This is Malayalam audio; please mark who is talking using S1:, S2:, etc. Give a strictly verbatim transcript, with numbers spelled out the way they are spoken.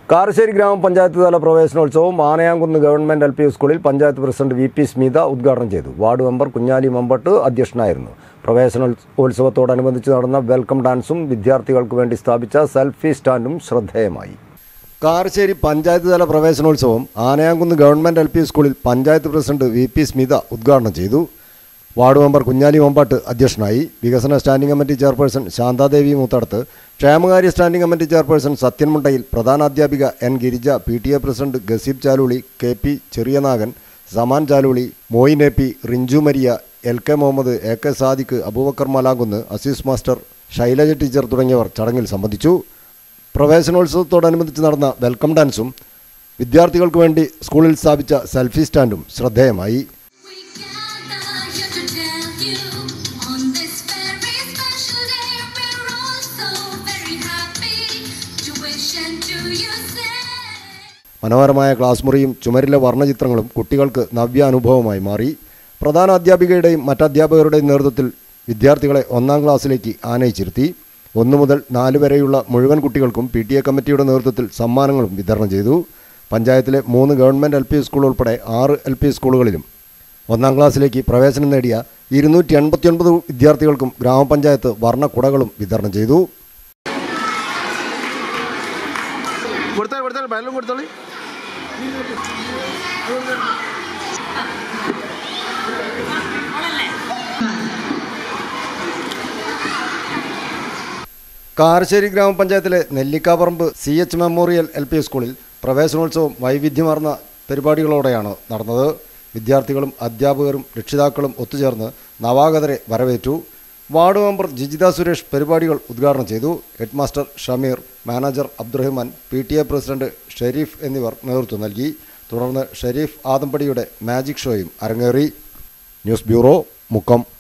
S1: കാരശ്ശേരി ഗ്രാമപഞ്ചായത്ത് തല പ്രവേശനോത്സവം ആനയാംകുന്ന് ഗവൺമെന്റ് എൽ പി സ്കൂളിൽ panchayat president V P Smitha ഉദ്ഘാടനം ചെയ്തു. വാർഡ് മെമ്പർ കുഞ്ഞാലി മമ്പട്ട് അധ്യക്ഷനായിരുന്നു. പ്രവേശനോത്സവത്തോടനുബന്ധിച്ച് നടന്ന വെൽക്കം ഡാൻസും വിദ്യാർത്ഥികൾക്ക് വേണ്ടി സ്ഥാപിച്ച സെൽഫി സ്റ്റാൻഡും ശ്രദ്ധേയമായി. കാരശ്ശേരി പഞ്ചായത്ത് തല പ്രവേശനോത്സവം ആനയാംകുന്ന് ഗവൺമെന്റ് എൽ പി സ്കൂളിൽ panchayat president V P Smitha ഉദ്ഘാടനം ചെയ്തു. വാർഡ് മെമ്പർ കുഞ്ഞാലി മമ്പാട്ട് അധ്യക്ഷനായി. വികസന standing committee chairperson Shanthadevi Moothadath, ക്ഷേമകാര്യ സ്റ്റാൻഡിംഗ് കമ്മിറ്റി ചെയർപേഴ്സൺ സത്യൻമുണ്ടയിൽ, പ്രധാനാധ്യാപിക N Girija, P T A president Gaseeb Chaluli, K P Cheriyanagan, Saman Chaluli, Moin A P, Rinchu Maria, L K Muhammad, A K Sadiq, Aboobacker Malankunnu, Azeez master, Shailaja teacher തുടങ്ങിയവർ ചടങ്ങിൽ സംബന്ധിച്ചു. പ്രവേശനോത്സവത്തോടനുബന്ധിച്ച് നടന്ന വെൽക്കം ഡാൻസും വിദ്യാർത്ഥികൾക്ക് വേണ്ടി സ്കൂളിൽ സ്ഥാപിച്ച സെൽഫി സ്റ്റാൻഡും ശ്രദ്ധേയമായി. മനോഹരമായ ക്ലാസ് മുറിയും ചുമരിലെ വർണ്ണചിത്രങ്ങളും കുട്ടികൾക്ക് നവ്യാനുഭവമായി മാറി. പ്രധാന അധ്യാപികയുടെയും മറ്റധ്യാപകരുടെയും നേതൃത്വത്തിൽ വിദ്യാർത്ഥികളെ ഒന്നാം ക്ലാസ്സിലേക്ക് ആനയിച്ചിരുത്തി. ഒന്നു മുതൽ നാല് വരെയുള്ള മുഴുവൻ കുട്ടികൾക്കും പി ടി എ കമ്മിറ്റിയുടെ നേതൃത്വത്തിൽ സമ്മാനങ്ങളും വിതരണം ചെയ്തു. പഞ്ചായത്തിലെ മൂന്ന് ഗവൺമെൻറ് എൽ പി സ്കൂൾ ഉൾപ്പെടെ ആറ് എൽ പി സ്കൂളുകളിലും ഒന്നാം ക്ലാസ്സിലേക്ക് പ്രവേശനം നേടിയ ഇരുന്നൂറ്റി എൺപത്തി ഒൻപത് വിദ്യാർത്ഥികൾക്കും ഗ്രാമപഞ്ചായത്ത് വർണ്ണക്കുടകളും വിതരണം ചെയ്തു. കാരശ്ശേരി ഗ്രാമപഞ്ചായത്തിലെ Nellikkaparamba C H memorial L P സ്കൂളിൽ പ്രവേശനോത്സവം വൈവിധ്യമാർന്ന പരിപാടികളോടെയാണ് നടന്നത്. വിദ്യാർത്ഥികളും അധ്യാപകരും രക്ഷിതാക്കളും ഒത്തുചേർന്ന് നവാഗതരെ വരവേറ്റു. വാർഡ് മെമ്പർ ജിജിത സുരേഷ് പരിപാടികൾ ഉദ്ഘാടനം ചെയ്തു. Head master Shameer, manager Abdurahman, P T A president Sharif എന്നിവർ നേതൃത്വം നൽകി. തുടർന്ന് ഷെരീഫ് ആദംപടിയുടെ മാജിക് ഷോയും അരങ്ങേറി. News bureau, Mukkam.